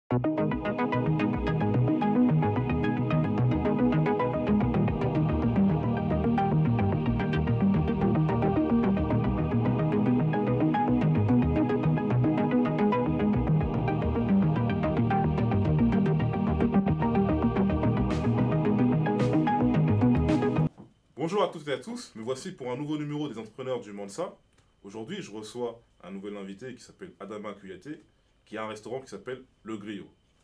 Bonjour à toutes et à tous, me voici pour un nouveau numéro des Entrepreneurs du Mansa. Aujourd'hui, je reçois un nouvel invité qui s'appelle Adama Kouyaté, qui a un restaurant qui s'appelle Le Griot.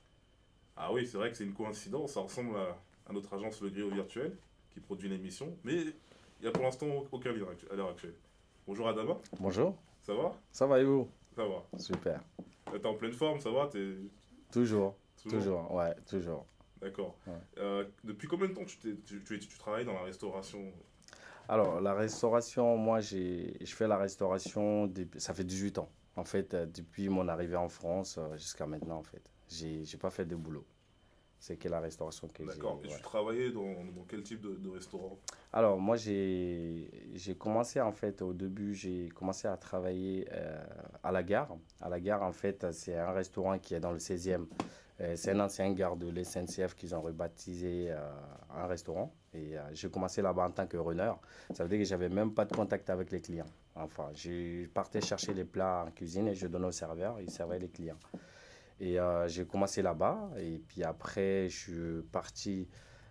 Ah oui, c'est vrai que c'est une coïncidence, ça ressemble à notre agence Le Griot Virtuel, qui produit l'émission, mais il n'y a pour l'instant aucun lien à l'heure actuelle. Bonjour Adama, Bonjour, ça va? ça va et vous? Ça va. Super. T'es en pleine forme, ça va? Toujours, Toujours. toujours, ouais, toujours. D'accord. Ouais. Depuis combien de temps tu travailles dans la restauration? Alors, la restauration, moi, je fais la restauration, ça fait 18 ans. En fait, depuis mon arrivée en France jusqu'à maintenant, en fait. J'ai pas fait de boulot. C'est que la restauration que j'ai. D'accord. Et Ouais. tu travaillais dans quel type de restaurant? Alors, moi, j'ai commencé, en fait, au début, j'ai commencé à travailler à la gare. À la gare, en fait, c'est un restaurant qui est dans le 16e. C'est un ancien gare de l'SNCF qu'ils ont rebaptisé un restaurant. Et j'ai commencé là-bas en tant que runner. Ça veut dire que j'avais même pas de contact avec les clients. Enfin, je partais chercher les plats en cuisine et je donnais au serveur, il servait les clients. Et j'ai commencé là-bas. Et puis après, je suis parti.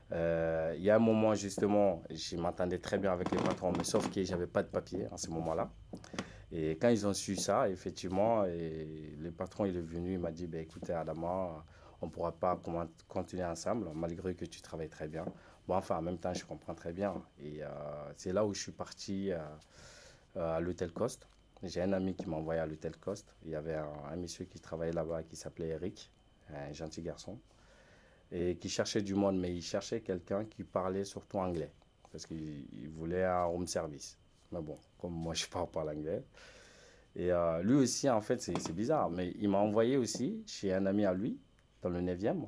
Il y a un moment, justement, je m'entendais très bien avec les patrons, mais sauf que j'avais pas de papier en ce moment-là. Et quand ils ont su ça, effectivement, et le patron il est venu, il m'a dit, ben, écoutez, Adama, on ne pourra pas continuer ensemble, malgré que tu travailles très bien. Bon, enfin, en même temps, je comprends très bien. Et c'est là où je suis parti à l'hôtel Coste. J'ai un ami qui m'a envoyé à l'hôtel Coste. Il y avait un monsieur qui travaillait là-bas qui s'appelait Eric, un gentil garçon, et qui cherchait du monde, mais il cherchait quelqu'un qui parlait surtout anglais, parce qu'il voulait un room service. Mais bon, comme moi, je parle pas l'anglais. Et lui aussi, en fait, c'est bizarre, mais il m'a envoyé aussi chez un ami à lui, dans le 9e,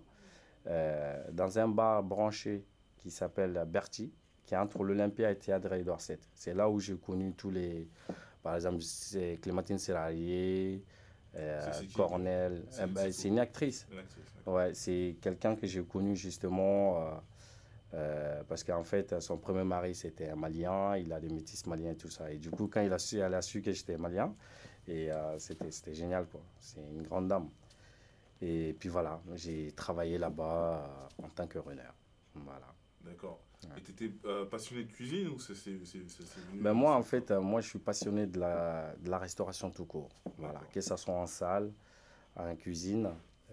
dans un bar branché qui s'appelle Bertie, qui est entre l'Olympia et Théâtre et Dorset. C'est là où j'ai connu tous les... Par exemple, c'est Clémentine Serrarier, C'est qui? Cornel. C'est une actrice. Une actrice, d'accord. Ouais, c'est quelqu'un que j'ai connu justement parce qu'en fait, son premier mari, c'était un Malien, il a des métis maliens et tout ça. Et du coup, quand elle a su que j'étais malien, et c'était génial, quoi. C'est une grande dame. Et puis voilà, j'ai travaillé là-bas en tant que runner. Voilà. D'accord. Ouais. Et tu étais passionné de cuisine ou c'est venu Ben comme moi, ça? en fait, moi, je suis passionné de la restauration tout court. Voilà. D'accord. Que ce soit en salle, en cuisine,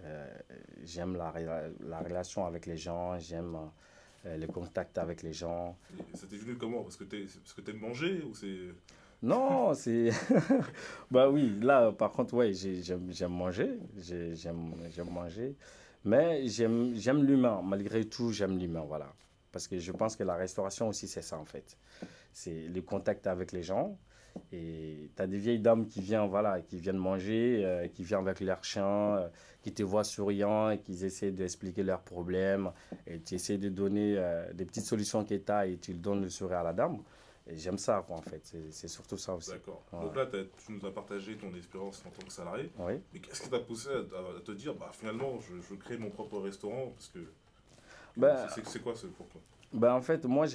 j'aime la relation avec les gens, j'aime le contact avec les gens. Et ça t'est venu comment? Parce que t'aimes manger ou c'est... Non, c'est... Bah oui, là, par contre, ouais, j'aime manger, j'aime manger, mais j'aime l'humain, malgré tout, j'aime l'humain, voilà. Parce que je pense que la restauration aussi, c'est ça, en fait. C'est le contact avec les gens. Et tu as des vieilles dames qui viennent, voilà, qui viennent manger, qui viennent avec leur chien, qui te voient souriant et qui essaient d'expliquer leurs problèmes. Et tu essaies de donner des petites solutions que tu as et tu le donnes le sourire à la dame. Et j'aime ça, quoi, en fait. C'est surtout ça aussi. D'accord. Ouais. Donc là, tu nous as partagé ton expérience en tant que salarié. Oui. Mais qu'est-ce qui t'a poussé à te dire, bah finalement, je crée mon propre restaurant parce que Ben, c'est quoi ce pourquoi? ben, en fait, moi,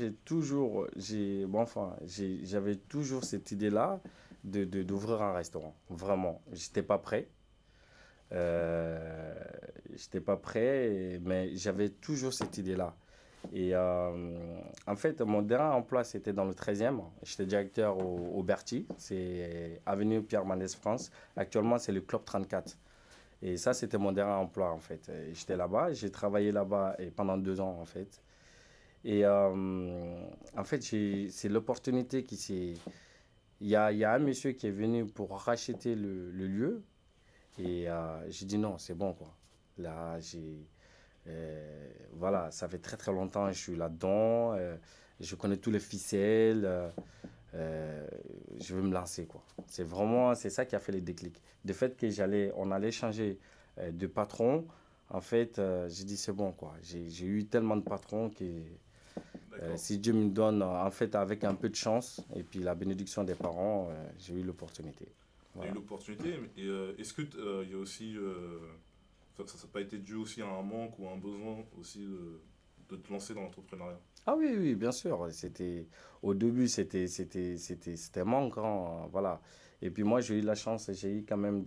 bon, enfin, j'avais toujours cette idée-là d'ouvrir un restaurant. Vraiment. J'étais pas prêt. Euh, J'étais pas prêt, mais j'avais toujours cette idée-là. Et en fait, mon dernier emploi, c'était dans le 13e. J'étais directeur au Berthier, c'est avenue Pierre Mendès France. Actuellement, c'est le Club 34. Et ça, c'était mon dernier emploi, en fait. Et j'étais là-bas, j'ai travaillé là-bas et pendant 2 ans, en fait. Et en fait, c'est l'opportunité qui s'est... Il y a un monsieur qui est venu pour racheter le lieu. Et j'ai dit non, c'est bon, quoi. Là, voilà, ça fait très très longtemps que je suis là-dedans. Je connais tous les ficelles. Je veux me lancer, quoi. C'est ça qui a fait les déclics. De fait que on allait changer de patron. En fait, j'ai dit c'est bon, quoi. J'ai eu tellement de patrons que D'accord. si Dieu me donne, en fait, avec un peu de chance et puis la bénédiction des parents, j'ai eu l'opportunité. Il y a eu Voilà. l'opportunité, mais est-ce que il y a aussi, ça n'a pas été dû aussi à un manque ou à un besoin aussi de te lancer dans l'entrepreneuriat? Ah oui, oui, bien sûr. Au début, c'était manquant, voilà. Et puis moi, j'ai eu la chance, j'ai eu quand même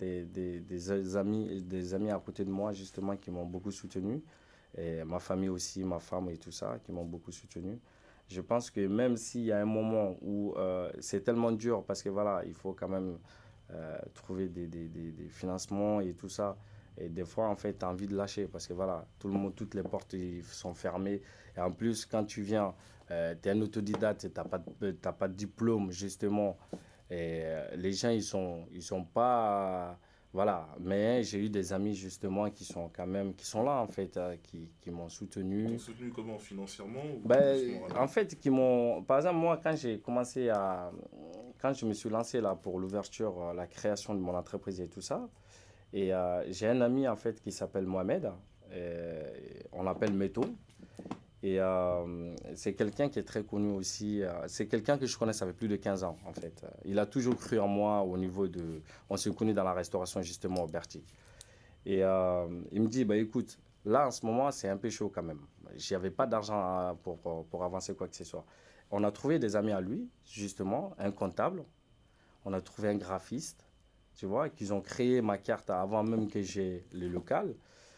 des amis à côté de moi, justement, qui m'ont beaucoup soutenu. Et ma famille aussi, ma femme et tout ça, qui m'ont beaucoup soutenu. Je pense que même s'il y a un moment où c'est tellement dur, parce que voilà, il faut quand même trouver des financements et tout ça. Et des fois, en fait, tu as envie de lâcher parce que voilà, tout le monde, toutes les portes sont fermées. Et en plus, quand tu viens, tu es un autodidacte, tu n'as pas de diplôme, justement. Et les gens, ils sont pas. Voilà. Mais j'ai eu des amis, justement, qui sont quand même, qui sont là, en fait, qui m'ont Ils t'ont soutenu. soutenu comment? Financièrement ou plus Ben, en moralement? fait, qui m'ont. Par exemple, moi, quand j'ai commencé à. Quand je me suis lancé là pour l'ouverture, la création de mon entreprise et tout ça, et j'ai un ami en fait qui s'appelle Mohamed, on l'appelle Meto. Et c'est quelqu'un qui est très connu aussi. C'est quelqu'un que je connais, ça fait plus de 15 ans en fait. Il a toujours cru en moi au niveau de. On s'est connus dans la restauration justement au Berti. Et il me dit, bah, écoute, là en ce moment c'est un peu chaud quand même. J'avais pas d'argent pour avancer quoi que ce soit. On a trouvé des amis à lui, justement, un comptable. On a trouvé un graphiste, tu vois, qu'ils ont créé ma carte avant même que j'ai le local.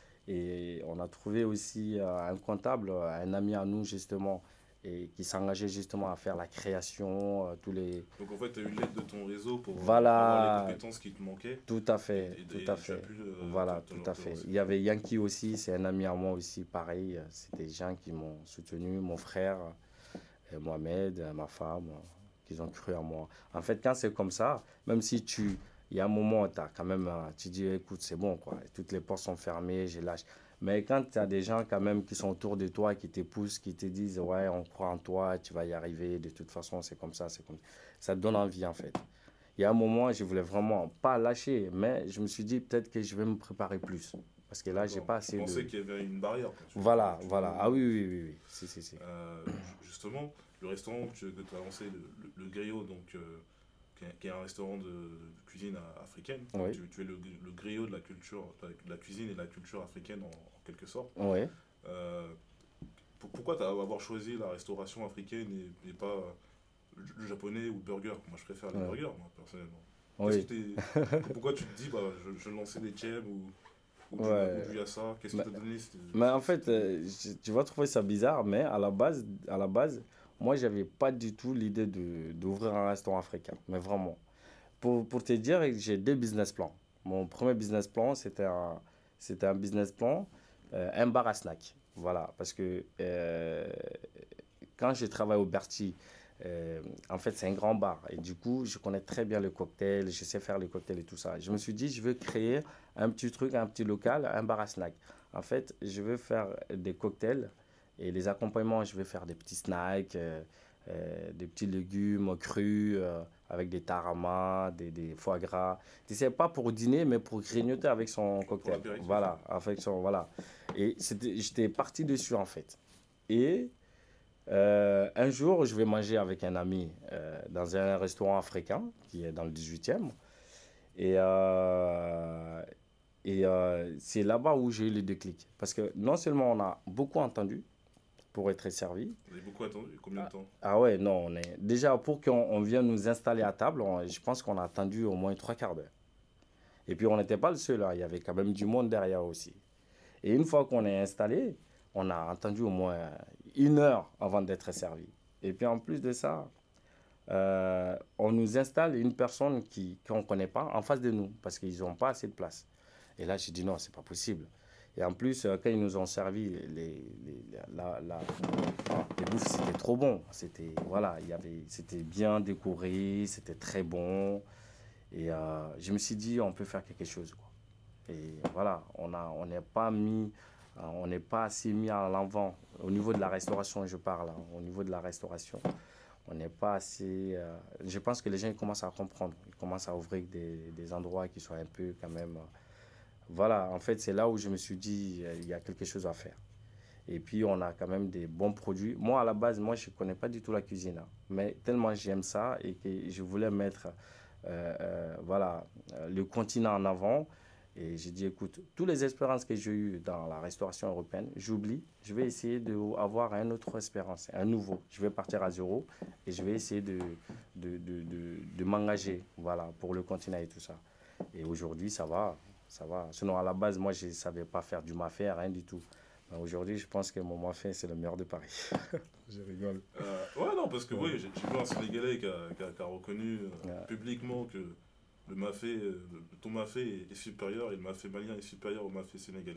Et on a trouvé aussi un comptable, un ami à nous justement, et qui s'engageait justement à faire la création, tous les... Donc en fait, tu as eu l'aide de ton réseau pour avoir les Voilà, compétences qui te manquaient tout à fait, tout à et tu as fait. pu Voilà, tout à te fait. lancer. Il y avait Yankee aussi, c'est un ami à moi aussi, pareil. C'est des gens qui m'ont soutenu, mon frère, Mohamed, ma femme, qui ont cru en moi. En fait, quand c'est comme ça, même si tu... Il y a un moment où as quand même, tu dis, écoute, c'est bon, quoi. Toutes les portes sont fermées, j'ai lâché. Mais quand tu as des gens quand même qui sont autour de toi, qui te poussent, qui te disent, ouais, on croit en toi, tu vas y arriver, de toute façon, c'est comme ça, c'est comme ça. Ça te donne envie, en fait. Il y a un moment, je voulais vraiment pas lâcher, mais je me suis dit, peut-être que je vais me préparer plus. Parce que là, j'ai D'accord. pas Tu assez pensais de... qu'il y avait une barrière quand Voilà, tu voilà. voulais. Ah oui, oui, oui, oui. Si, si, si. Justement, le restaurant que tu as lancé, le Griot, donc, qui est un restaurant de cuisine africaine. Donc, Oui, tu es le griot de la culture, de la cuisine et de la culture africaine en quelque sorte. oui. Euh, Pourquoi avoir choisi la restauration africaine et pas le japonais ou le burger? Moi, je préfère les Oui. burgers, moi, personnellement. Oui. Pourquoi tu te dis, bah, je vais lancer des tchèmes ou Ouais. du yassa? Qu'est-ce qui Mais, t'a donné mais en fait, tu vas trouver ça bizarre, mais à la base, moi, j'avais pas du tout l'idée d'ouvrir un restaurant africain. Mais vraiment. Pour te dire, j'ai deux business plans. Mon premier business plan, c'était un business plan, un bar à snack. Voilà. Parce que quand je travaille au Berti, en fait, c'est un grand bar. Et du coup, je connais très bien le cocktail, je sais faire les cocktails et tout ça. Je me suis dit, je veux créer un petit truc, un petit local, un bar à snack. En fait, je veux faire des cocktails et les accompagnements, je vais faire des petits snacks, des petits légumes crus, avec des taramas, des foie gras. Tu sais, pas pour dîner, mais pour grignoter avec son pour cocktail. l'apéritif? Voilà, avec son, voilà. Et j'étais parti dessus, en fait. Et un jour, je vais manger avec un ami dans un restaurant africain qui est dans le 18e. Et, c'est là-bas où j'ai eu le déclic. Parce que non seulement on a beaucoup entendu pour être servi. Vous avez beaucoup attendu? Combien de Ah, temps? ah ouais, non, déjà pour qu'on vienne nous installer à table, je pense qu'on a attendu au moins trois quarts d'heure. Et puis on n'était pas le seul, hein, il y avait quand même du monde derrière aussi. Et une fois qu'on est installé, on a attendu au moins une heure avant d'être servi. Et puis en plus de ça, on nous installe une personne qu'on ne connaît pas en face de nous parce qu'ils n'ont pas assez de place. Et là, j'ai dit non, c'est pas possible. Et en plus, quand ils nous ont servi les bouffes, c'était trop bon. C'était voilà, c'était bien décoré, c'était très bon. Et je me suis dit, on peut faire quelque chose, quoi. Et voilà, on n'est pas mis, on n'est pas assez mis à l'avant. Au niveau de la restauration, je parle, hein, au niveau de la restauration, on n'est pas assez. Je pense que les gens ils commencent à comprendre. Ils commencent à ouvrir des endroits qui sont un peu quand même. Voilà, en fait, c'est là où je me suis dit, il y a quelque chose à faire. Et puis, on a quand même des bons produits. Moi, à la base, moi, je ne connais pas du tout la cuisine, hein, mais tellement j'aime ça et que je voulais mettre voilà, le continent en avant. Et j'ai dit, écoute, toutes les expériences que j'ai eues dans la restauration européenne, j'oublie. Je vais essayer d'avoir une autre expérience, un nouveau. Je vais partir à zéro et je vais essayer de m'engager, voilà, pour le continent et tout ça. Et aujourd'hui, ça va, ça va. Sinon, à la base, moi, je ne savais pas faire du mafé, rien du tout. Mais aujourd'hui, je pense que mon mafé, c'est le meilleur de Paris. Je rigole. Ouais, non, parce que oui, j'ai vu un Sénégalais qui a reconnu Ouais. publiquement que le mafé, ton mafé est supérieur et le mafé malien est supérieur au mafé sénégalais.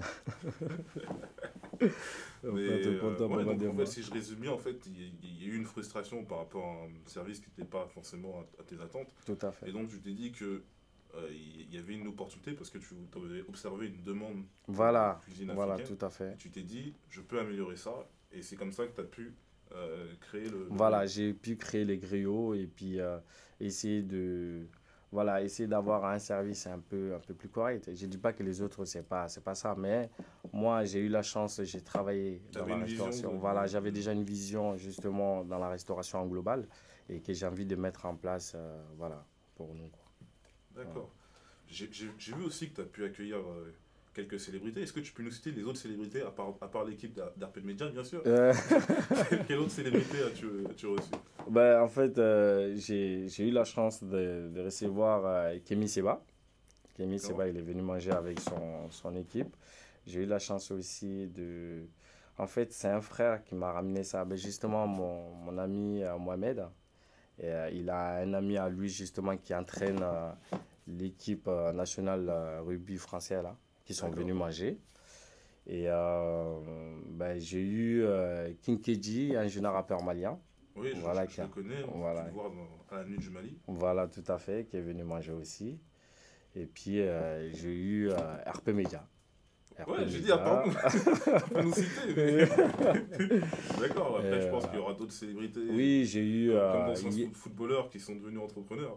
On Mais peut être content pour ouais, moi donc de en fait, moi. si je résume bien, en fait, il y a eu une frustration par rapport à un service qui n'était pas forcément à tes attentes. Tout à fait. Et donc, tu t'es dit que il y avait une opportunité parce que tu avais observé une demande de Voilà, cuisine voilà, africaine. tout à fait. Et tu t'es dit, je peux améliorer ça. Et c'est comme ça que tu as pu créer le Voilà, griot. j'ai pu créer les griots et puis essayer de, voilà, essayer d'avoir un service un peu plus correct. Je ne dis pas que les autres, c'est pas ça, mais moi, j'ai eu la chance, j'ai travaillé Tu dans avais la une vision restauration. Voilà, j'avais déjà une vision justement dans la restauration en global et que j'ai envie de mettre en place, voilà, pour nous, quoi. D'accord. J'ai vu aussi que tu as pu accueillir quelques célébrités. Est-ce que tu peux nous citer les autres célébrités, à part l'équipe d'Arped Media, bien sûr? Euh, Quelle autre célébrité as-tu reçu? ben, en fait, j'ai eu la chance de recevoir Kemi Seba. Kemi D'accord. Seba, il est venu manger avec son équipe. J'ai eu la chance aussi de... En fait, c'est un frère qui m'a ramené ça. Ben, justement, mon ami Mohamed, et, il a un ami à lui justement qui entraîne l'équipe nationale rugby français là, qui sont D'accord. venus manger. Et ben, j'ai eu King Keji, un jeune rappeur malien. Oui, Voilà, je le connais. On a pu voilà, le voir à la nuit du Mali. voilà, tout à fait, qui est venu manger aussi. Et puis j'ai eu RP Media. RP Ouais, j'ai dit, attends, Media. tu peux nous citer. D'accord, après, je pense qu'il y aura d'autres célébrités, Oui, j'ai eu, comme d'anciens footballeurs qui sont devenus entrepreneurs.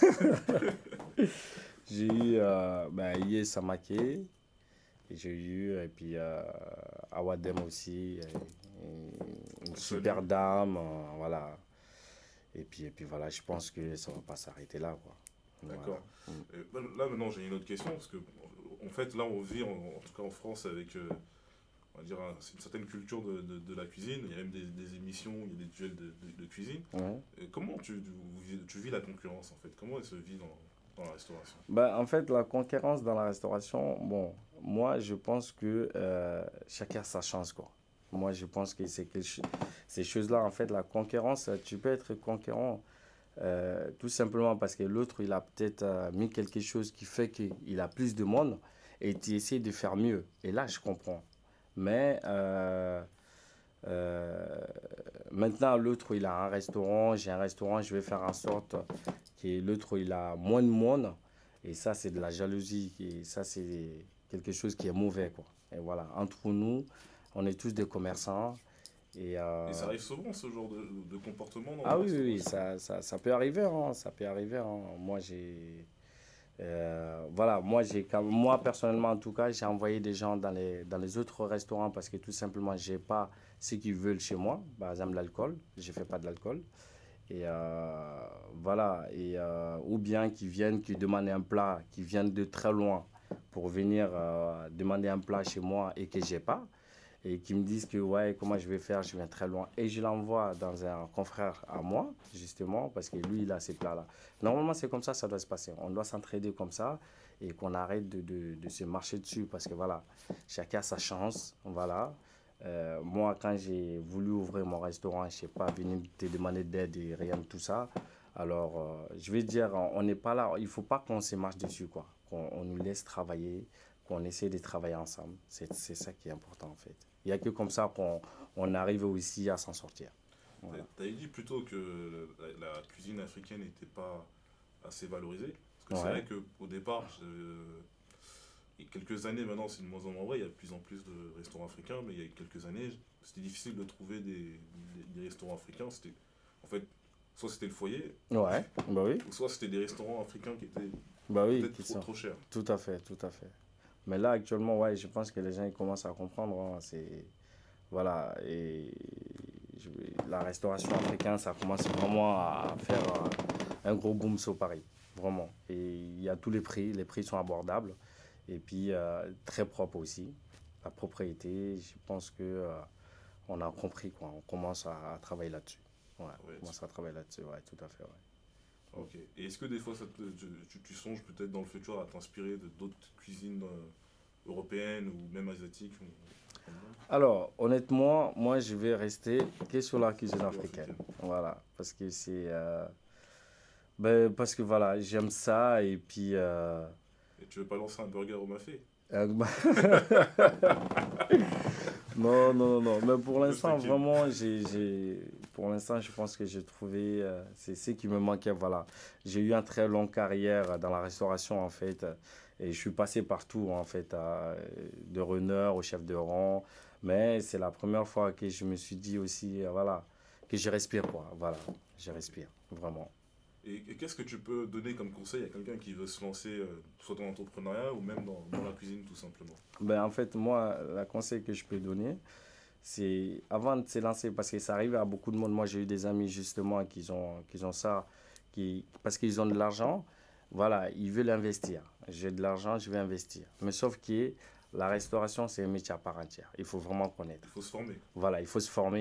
j'ai eu ben, Iye Samake, et j'ai eu, et puis Awadem aussi, une Salut. super dame, voilà. Et puis voilà, je pense que ça va pas s'arrêter là, quoi. Voilà. D'accord. Mm. Là, maintenant, j'ai une autre question, parce que, en fait, là, on vit, en tout cas en France, avec, on va dire, c'est une certaine culture de la cuisine. Il y a même des émissions, il y a des duels de cuisine. Ouais. Comment tu vis la concurrence, en fait? Comment elle se vit dans la restauration? Ben, en fait, la concurrence dans la restauration, bon, moi, je pense que chacun a sa chance, quoi. Moi, je pense que ces choses-là, en fait, la concurrence, tu peux être concurrent tout simplement parce que l'autre, il a peut-être mis quelque chose qui fait qu'il a plus de monde et tu essaies de faire mieux. Et là, je comprends. Mais euh, maintenant, l'autre, il a un restaurant, j'ai un restaurant, je vais faire en sorte que l'autre, il a moins de monde. Et ça, c'est de la jalousie. Et ça, c'est quelque chose qui est mauvais, quoi. Et voilà, entre nous, on est tous des commerçants. Et, Et ça arrive souvent, ce genre de comportement dans ah la oui, oui, oui, restauration? ça peut arriver, hein, ça peut arriver, hein. Moi, voilà, moi, personnellement, en tout cas, j'ai envoyé des gens dans les autres restaurants parce que tout simplement, j'ai pas ce qu'ils veulent chez moi. Par exemple, l'alcool, je fais pas de l'alcool. Et voilà, ou bien qui viennent, qui demandent un plat, qui viennent de très loin pour venir demander un plat chez moi et que j'ai pas. Et qui me disent que, ouais, comment je vais faire, je viens très loin. Et je l'envoie dans un confrère à moi, justement, parce que lui, il a ces plats-là. Normalement, c'est comme ça doit se passer. On doit s'entraider comme ça et qu'on arrête de se marcher dessus parce que, voilà, chacun a sa chance, voilà. Moi, quand j'ai voulu ouvrir mon restaurant, je n'ai pas venu te demander d'aide et rien de tout ça. Alors, je vais dire, on n'est pas là, il ne faut pas qu'on se marche dessus, quoi. Qu'on nous laisse travailler, qu'on essaie de travailler ensemble. C'est ça qui est important, en fait. Il n'y a que comme ça qu'on arrive aussi à s'en sortir. Voilà. Tu avais dit plutôt que la cuisine africaine n'était pas assez valorisée. Parce que c'est Ouais, vrai qu'au départ, il y a quelques années maintenant, c'est de moins en moins vrai, il y a de plus en plus de restaurants africains, mais il y a quelques années, c'était difficile de trouver des restaurants africains. En fait, soit c'était le foyer, ouais, bah oui, ou soit c'était des restaurants africains qui étaient bah oui, peut-être qui sont. trop chers. Tout à fait, tout à fait. Mais là, actuellement, ouais, je pense que les gens ils commencent à comprendre, hein, c'est, voilà, et je- la restauration africaine, ça commence vraiment à faire un gros boom sur Paris, vraiment. Et il y a tous les prix sont abordables. Et puis, très propre aussi. La propriété, je pense que on a compris, quoi. On commence à travailler là-dessus. Ouais, Ouais, on commence à travailler là-dessus, ouais, tout à fait, ouais. ok. Et est-ce que des fois, tu songes peut-être dans le futur à t'inspirer de d'autres cuisines européennes ou même asiatiques Alors, honnêtement, moi, je vais rester que sur la cuisine ou africaine. africaines? Voilà, parce que ben, parce que voilà, j'aime ça et puis Et tu veux pas lancer un burger au mafé? bah, non, non, non, non. Mais pour Je l'instant, taquine. vraiment, pour l'instant, je pense que j'ai trouvé, c'est ce qui me manquait. Voilà, j'ai eu une très longue carrière dans la restauration en fait, et je suis passé partout en fait, de runner au chef de rang. Mais c'est la première fois que je me suis dit aussi, voilà, que je respire quoi. Voilà, je respire vraiment. Et qu'est-ce que tu peux donner comme conseil à quelqu'un qui veut se lancer soit dans l'entrepreneuriat ou même dans la cuisine tout simplement? Ben, en fait, moi, le conseil que je peux donner, c'est avant de se lancer, parce que ça arrive à beaucoup de monde. Moi, j'ai eu des amis justement qui ont ça, parce qu'ils ont de l'argent, voilà, ils veulent investir. J'ai de l'argent, je vais investir. Mais sauf que la restauration, c'est un métier à part entière. Il faut vraiment Il connaître. faut se former. Voilà, il faut se former,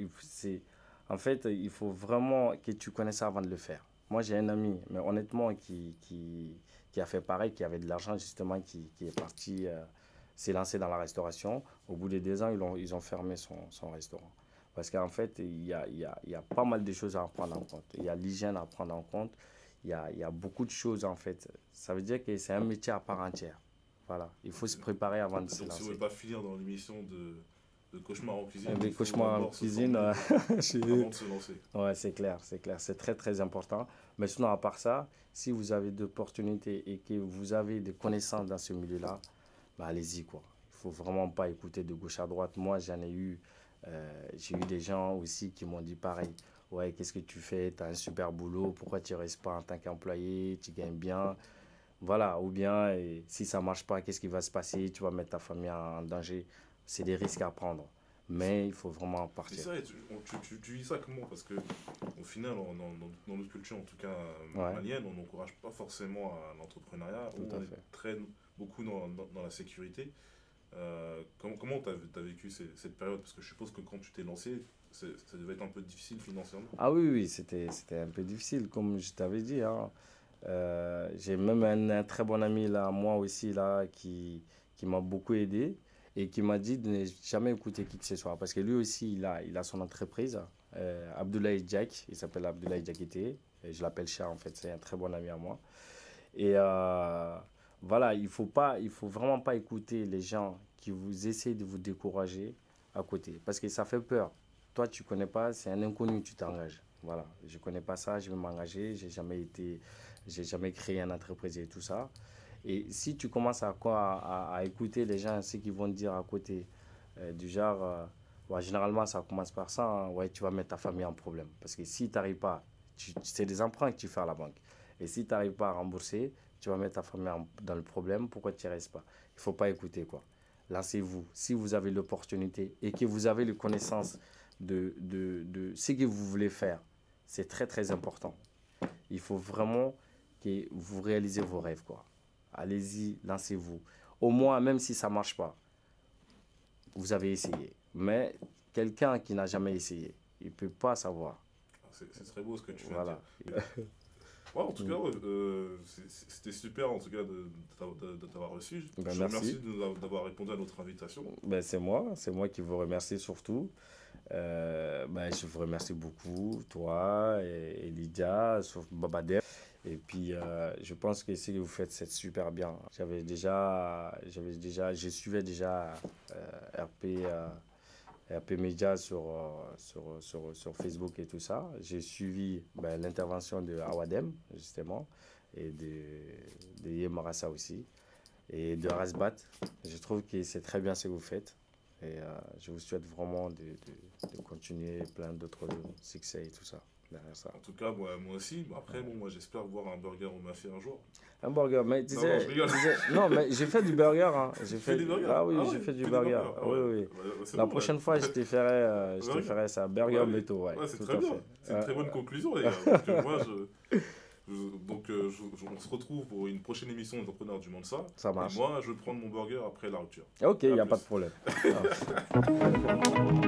en fait, il faut vraiment que tu connaisses ça avant de le faire. Moi, j'ai un ami, mais honnêtement, qui a fait pareil, qui avait de l'argent justement, qui est parti s'est lancé dans la restauration. Au bout de 2 ans, ils ont fermé son restaurant. Parce qu'en fait, il y a pas mal de choses à prendre en compte. Il y a l'hygiène à prendre en compte. Il y a beaucoup de choses en fait. Ça veut dire que c'est un métier à part entière. Voilà, il faut se préparer avant de se Donc si vous ne lancer. voulez pas finir dans l'émission de Cauchemar en cuisine, Des il faut cauchemars en d'abord se cuisine, former avant de se lancer. ouais, c'est clair, c'est clair. C'est très, très important. Mais sinon, à part ça, si vous avez d'opportunités et que vous avez des connaissances dans ce milieu-là, bah, allez-y, quoi. Il faut vraiment pas écouter de gauche à droite. Moi, j'ai eu des gens aussi qui m'ont dit pareil. Ouais, qu'est-ce que tu fais? Tu as un super boulot. Pourquoi tu ne restes pas en tant qu'employé? Tu gagnes bien. Voilà. Ou bien, si ça ne marche pas, qu'est-ce qui va se passer? Tu vas mettre ta famille en danger. C'est des risques à prendre. Mais il faut vraiment C'est partir. ça, et tu vis ça comment? Parce que au final, dans notre culture, en tout cas Ouais, malienne, on n'encourage pas forcément à l'entrepreneuriat, tout où à on est fait. très beaucoup dans la sécurité. Comment tu as vécu cette période? Parce que je suppose que quand tu t'es lancé, ça devait être un peu difficile financièrement. Ah oui, oui, c'était un peu difficile, comme je t'avais dit, hein. J'ai même un très bon ami là, moi aussi, là, qui m'a beaucoup aidé et qui m'a dit de ne jamais écouter qui que ce soit. Parce que lui aussi, il a son entreprise, Abdoulaye Jack, il s'appelle Abdoulaye Diakité, et je l'appelle Chat en fait, c'est un très bon ami à moi. Et voilà, il faut vraiment pas écouter les gens qui vous essaient de vous décourager à côté. Parce que ça fait peur. Toi, tu connais pas, c'est un inconnu, tu t'engages. Voilà, je connais pas ça, je vais m'engager, j'ai jamais créé une entreprise et tout ça. Et si tu commences à écouter les gens, ce qu'ils vont te dire à côté, du genre, ouais, généralement ça commence par ça, hein, ouais, tu vas mettre ta famille en problème. Parce que si tu n'arrives pas, c'est des emprunts que tu fais à la banque. Et si tu n'arrives pas à rembourser, tu vas mettre ta famille dans le problème, pourquoi tu ne restes pas? Il ne faut pas écouter quoi. Lancez-vous. Si vous avez l'opportunité et que vous avez les connaissances de ce que vous voulez faire, c'est très très important. Il faut vraiment que vous réalisez vos rêves quoi. Allez-y, lancez-vous. Au moins, même si ça ne marche pas, vous avez essayé. Mais quelqu'un qui n'a jamais essayé, il ne peut pas savoir. C'est très beau ce que tu viens de dire. Voilà. Ouais, en tout cas, ouais, c'était super en tout cas de t'avoir reçu. Ben, Je te merci. remercie d'avoir répondu à notre invitation. Ben, c'est moi qui vous remercie surtout. Ben, je vous remercie beaucoup, toi et Lydia, sauf Babadef. Et puis, je pense que ce que vous faites, c'est super bien. Je suivais déjà RP, RP Media sur Facebook et tout ça. J'ai suivi ben, l'intervention de Awadem, justement, et de Yemarasa aussi, et de Rasbat. Je trouve que c'est très bien ce que vous faites. Et je vous souhaite vraiment de continuer plein d'autres succès et tout ça derrière ça. En tout cas, moi aussi. Après, bon, moi j'espère voir un burger au mafé un jour. Un burger, mais Non, non, je rigole. non, mais j'ai fait du burger. Hein. Tu fais des burgers? Ah oui, Ah j'ai ouais, fait tu du fais des burger. burgers. Ah Oui, ouais. oui. C'est La bon, prochaine là. fois, je te ferai ça. Burger Ouais, Beto, ouais. ouais, c'est Tout très à bien. fait. C'est une très bonne conclusion, les gars. Donc, moi, On se retrouve pour une prochaine émission des entrepreneurs du Monza. Ça marche. Et moi, je vais prendre mon burger après la rupture. Ok, il n'y a plus. pas de problème.